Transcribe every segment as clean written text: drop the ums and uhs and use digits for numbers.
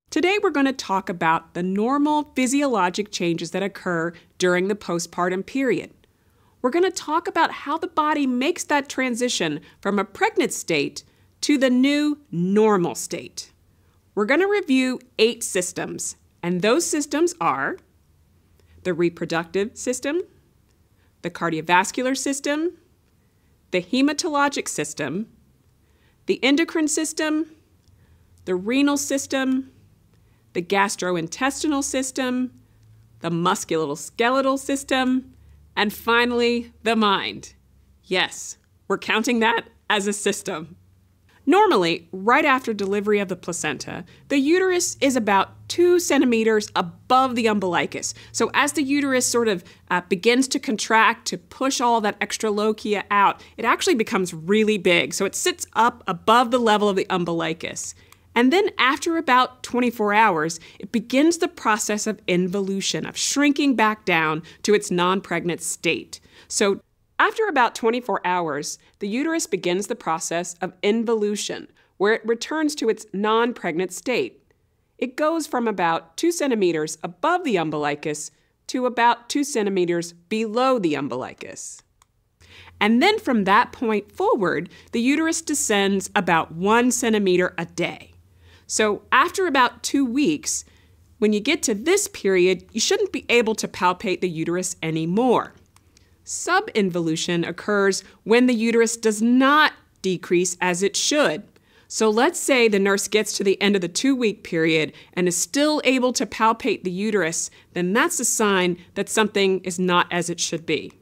Today we're going to talk about the normal physiologic changes that occur during the postpartum period. We're going to talk about how the body makes that transition from a pregnant state to the new normal state. We're going to review 8 systems, and those systems are the reproductive system, the cardiovascular system, the hematologic system, the endocrine system, the renal system, the gastrointestinal system, the musculoskeletal system, and finally, the mind. Yes, we're counting that as a system. Normally, right after delivery of the placenta, the uterus is about 2 centimeters above the umbilicus. So as the uterus sort of begins to contract to push all that extra lochia out, it actually becomes really big. So it sits up above the level of the umbilicus. And then after about 24 hours, it begins the process of involution, of shrinking back down to its non-pregnant state. So after about 24 hours, the uterus begins the process of involution, where it returns to its non-pregnant state. It goes from about 2 centimeters above the umbilicus to about 2 centimeters below the umbilicus. And then from that point forward, the uterus descends about 1 centimeter a day. So after about 2 weeks, when you get to this period, you shouldn't be able to palpate the uterus anymore. Subinvolution occurs when the uterus does not decrease as it should. So let's say the nurse gets to the end of the 2-week period and is still able to palpate the uterus, then that's a sign that something is not as it should be.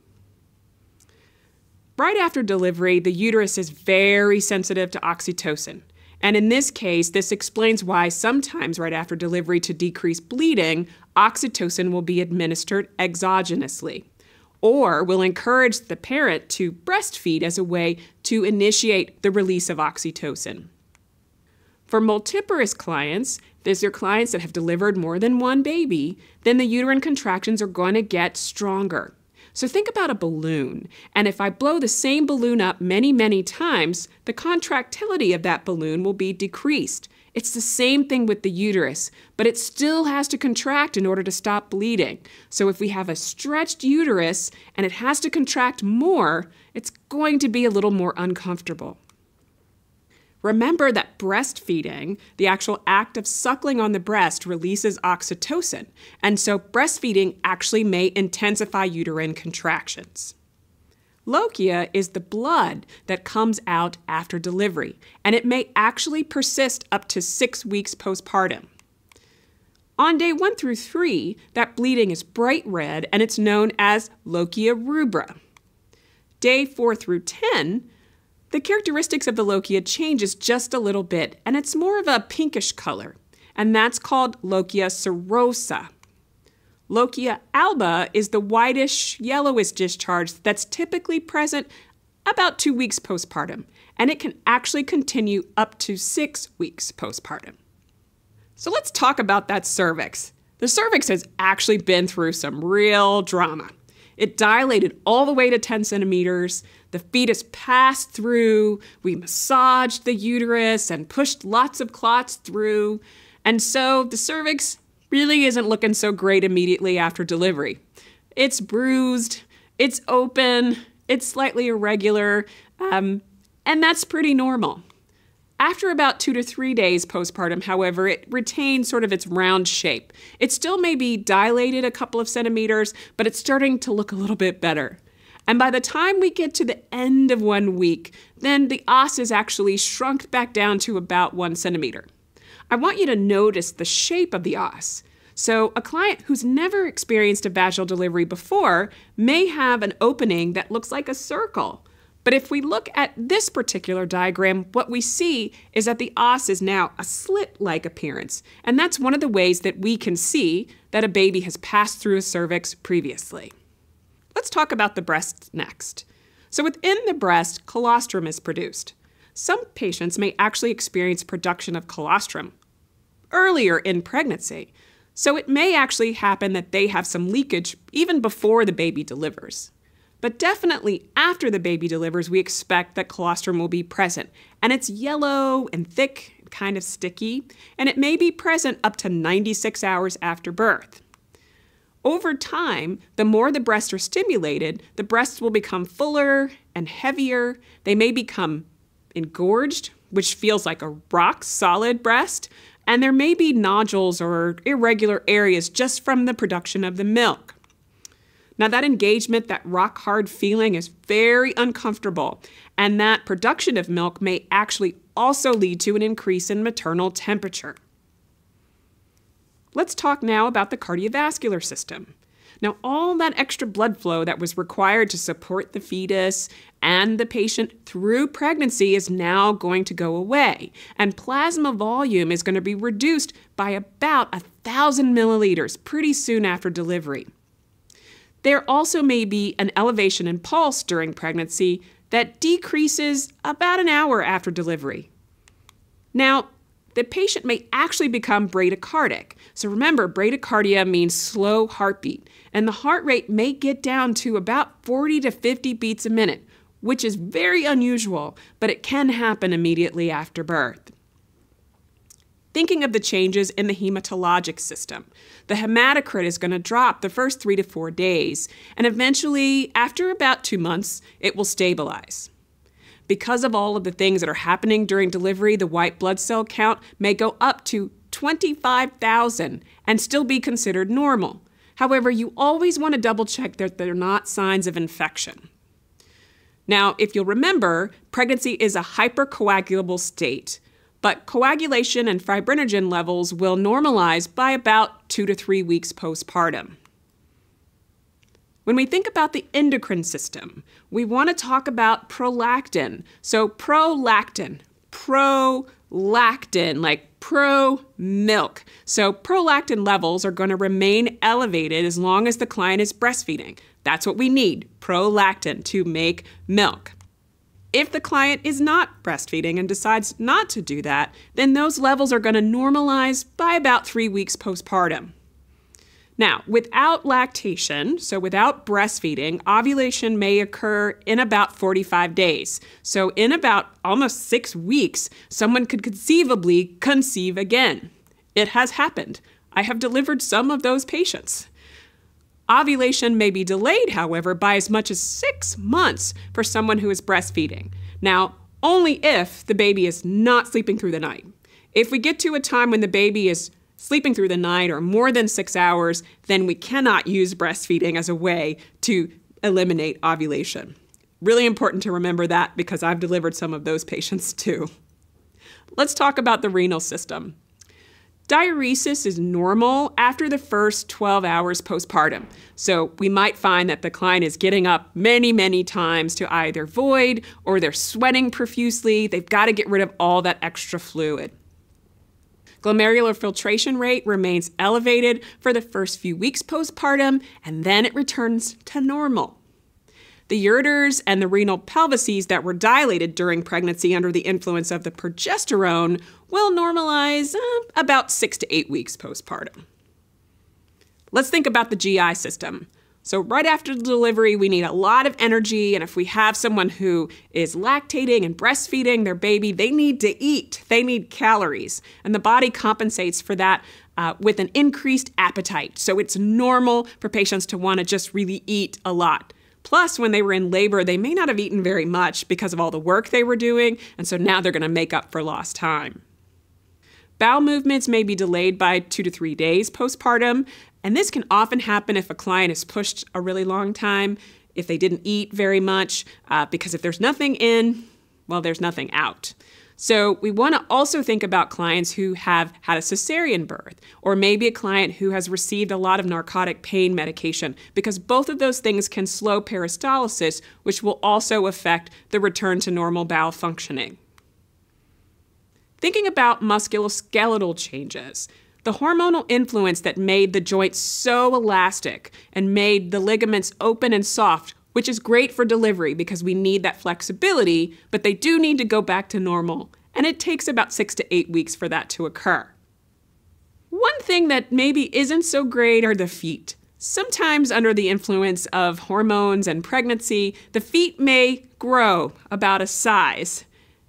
Right after delivery, the uterus is very sensitive to oxytocin. And in this case, this explains why sometimes right after delivery to decrease bleeding, oxytocin will be administered exogenously, or will encourage the parent to breastfeed as a way to initiate the release of oxytocin. For multiparous clients, these are clients that have delivered more than one baby, then the uterine contractions are going to get stronger. So think about a balloon, and if I blow the same balloon up many, many times, the contractility of that balloon will be decreased. It's the same thing with the uterus, but it still has to contract in order to stop bleeding. So if we have a stretched uterus and it has to contract more, it's going to be a little more uncomfortable. Remember that breastfeeding, the actual act of suckling on the breast, releases oxytocin, and so breastfeeding actually may intensify uterine contractions. Lochia is the blood that comes out after delivery, and it may actually persist up to 6 weeks postpartum. On day 1 through 3, that bleeding is bright red, and it's known as Lochia rubra. Day 4 through 10, the characteristics of the lochia changes just a little bit, and it's more of a pinkish color, and that's called Lochia serosa. Lochia alba is the whitish, yellowish discharge that's typically present about 2 weeks postpartum, and it can actually continue up to 6 weeks postpartum. So let's talk about that cervix. The cervix has actually been through some real drama. It dilated all the way to 10 centimeters. The fetus passed through. We massaged the uterus and pushed lots of clots through. And so the cervix really isn't looking so great immediately after delivery. It's bruised, it's open, it's slightly irregular, and that's pretty normal. After about 2 to 3 days postpartum, however, it retains sort of its round shape. It still may be dilated a couple of centimeters, but it's starting to look a little bit better. And by the time we get to the end of 1 week, then the os is actually shrunk back down to about 1 centimeter. I want you to notice the shape of the os. So a client who's never experienced a vaginal delivery before may have an opening that looks like a circle. But if we look at this particular diagram, what we see is that the os is now a slit-like appearance. And that's one of the ways that we can see that a baby has passed through a cervix previously. Let's talk about the breast next. So within the breast, colostrum is produced. Some patients may actually experience production of colostrum earlier in pregnancy. So it may actually happen that they have some leakage even before the baby delivers. But definitely after the baby delivers, we expect that colostrum will be present. And it's yellow and thick, kind of sticky, and it may be present up to 96 hours after birth. Over time, the more the breasts are stimulated, the breasts will become fuller and heavier. They may become engorged, which feels like a rock-solid breast, and there may be nodules or irregular areas just from the production of the milk. Now, that engagement, that rock-hard feeling is very uncomfortable, and that production of milk may actually also lead to an increase in maternal temperature. Let's talk now about the cardiovascular system. Now, all that extra blood flow that was required to support the fetus and the patient through pregnancy is now going to go away, and plasma volume is going to be reduced by about 1,000 milliliters pretty soon after delivery. There also may be an elevation in pulse during pregnancy that decreases about an hour after delivery. Now, the patient may actually become bradycardic. So remember, bradycardia means slow heartbeat, and the heart rate may get down to about 40 to 50 beats a minute, which is very unusual, but it can happen immediately after birth. Thinking of the changes in the hematologic system, the hematocrit is going to drop the first 3 to 4 days, and eventually, after about 2 months, it will stabilize. Because of all of the things that are happening during delivery, the white blood cell count may go up to 25,000 and still be considered normal. However, you always want to double check that they're not signs of infection. Now, if you'll remember, pregnancy is a hypercoagulable state, but coagulation and fibrinogen levels will normalize by about 2 to 3 weeks postpartum. When we think about the endocrine system, we want to talk about prolactin. So prolactin, like pro-milk. So prolactin levels are going to remain elevated as long as the client is breastfeeding. That's what we need, prolactin, to make milk. If the client is not breastfeeding and decides not to do that, then those levels are going to normalize by about 3 weeks postpartum. Now, without lactation, so without breastfeeding, ovulation may occur in about 45 days. So in about almost 6 weeks, someone could conceivably conceive again. It has happened. I have delivered some of those patients. Ovulation may be delayed, however, by as much as 6 months for someone who is breastfeeding. Now, only if the baby is not sleeping through the night. If we get to a time when the baby is sleeping through the night or more than 6 hours, then we cannot use breastfeeding as a way to eliminate ovulation. Really important to remember that because I've delivered some of those patients too. Let's talk about the renal system. Diuresis is normal after the first 12 hours postpartum. So we might find that the client is getting up many, many times to either void or they're sweating profusely. They've got to get rid of all that extra fluid. Glomerular filtration rate remains elevated for the first few weeks postpartum, and then it returns to normal. The ureters and the renal pelvises that were dilated during pregnancy under the influence of the progesterone will normalize about 6 to 8 weeks postpartum. Let's think about the GI system. So right after delivery, we need a lot of energy, and if we have someone who is lactating and breastfeeding their baby, they need to eat. They need calories, and the body compensates for that with an increased appetite. So it's normal for patients to want to just really eat a lot. Plus, when they were in labor, they may not have eaten very much because of all the work they were doing, and so now they're going to make up for lost time. Bowel movements may be delayed by 2 to 3 days postpartum, and this can often happen if a client is pushed a really long time, if they didn't eat very much, because if there's nothing in, well, there's nothing out. So we want to also think about clients who have had a cesarean birth, or maybe a client who has received a lot of narcotic pain medication, because both of those things can slow peristalsis, which will also affect the return to normal bowel functioning. Thinking about musculoskeletal changes, the hormonal influence that made the joints so elastic and made the ligaments open and soft, which is great for delivery because we need that flexibility, but they do need to go back to normal, and it takes about 6 to 8 weeks for that to occur. One thing that maybe isn't so great are the feet. Sometimes under the influence of hormones and pregnancy, the feet may grow about a size.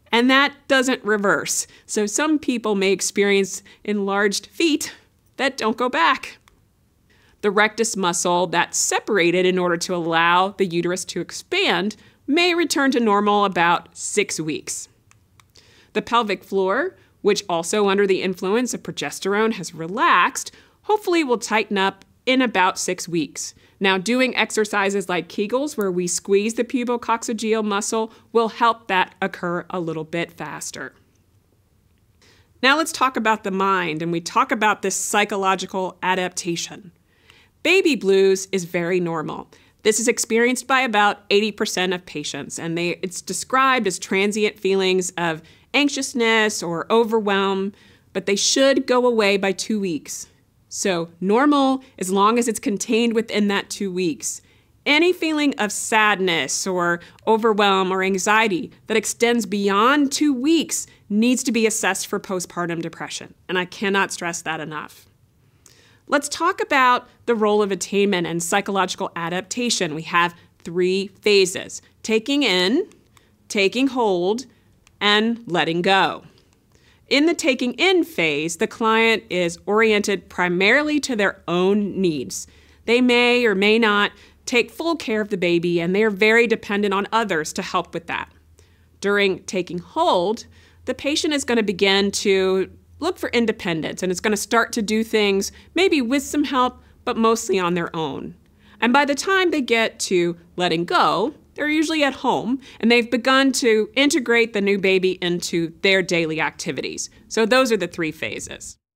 And that doesn't reverse. So some people may experience enlarged feet that don't go back. The rectus muscle that's separated in order to allow the uterus to expand may return to normal about 6 weeks. The pelvic floor, which also under the influence of progesterone has relaxed, hopefully will tighten up in about 6 weeks. Now, doing exercises like Kegels, where we squeeze the pubococcygeal muscle, will help that occur a little bit faster. Now let's talk about the mind, and we talk about this psychological adaptation. Baby blues is very normal. This is experienced by about 80% of patients, and it's described as transient feelings of anxiousness or overwhelm, but they should go away by 2 weeks. So normal as long as it's contained within that 2 weeks. Any feeling of sadness or overwhelm or anxiety that extends beyond 2 weeks needs to be assessed for postpartum depression, and I cannot stress that enough. Let's talk about the role of attainment and psychological adaptation. We have 3 phases: taking in, taking hold, and letting go. In the taking in phase, the client is oriented primarily to their own needs. They may or may not take full care of the baby, and they are very dependent on others to help with that. During taking hold, the patient is going to begin to look for independence, and it's going to start to do things maybe with some help, but mostly on their own. And by the time they get to letting go, they're usually at home, and they've begun to integrate the new baby into their daily activities. So those are the 3 phases.